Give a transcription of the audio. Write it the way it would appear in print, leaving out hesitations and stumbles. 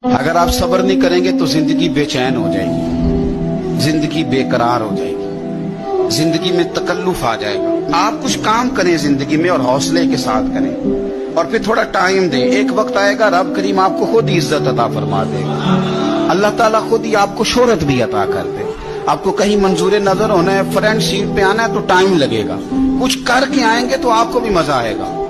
अगर आप सब्र नहीं करेंगे तो जिंदगी बेचैन हो जाएगी, जिंदगी बेकरार हो जाएगी, जिंदगी में तकल्लुफ आ जाएगा। आप कुछ काम करें जिंदगी में और हौसले के साथ करें और फिर थोड़ा टाइम दें। एक वक्त आएगा रब करीम आपको खुद इज्जत अता फरमा देगा। अल्लाह ताला खुद ही आपको शोहरत भी अता कर दे। आपको कहीं मंजूर नजर होना है, फ्रंट सीट पे आना है तो टाइम लगेगा। कुछ करके आएंगे तो आपको भी मजा आएगा।